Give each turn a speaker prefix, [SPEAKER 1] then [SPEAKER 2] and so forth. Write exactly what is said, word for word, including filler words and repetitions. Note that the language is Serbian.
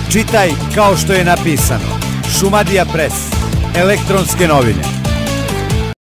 [SPEAKER 1] Čitaj kao što je napisano. Šumadija Pres. Elektronske novine.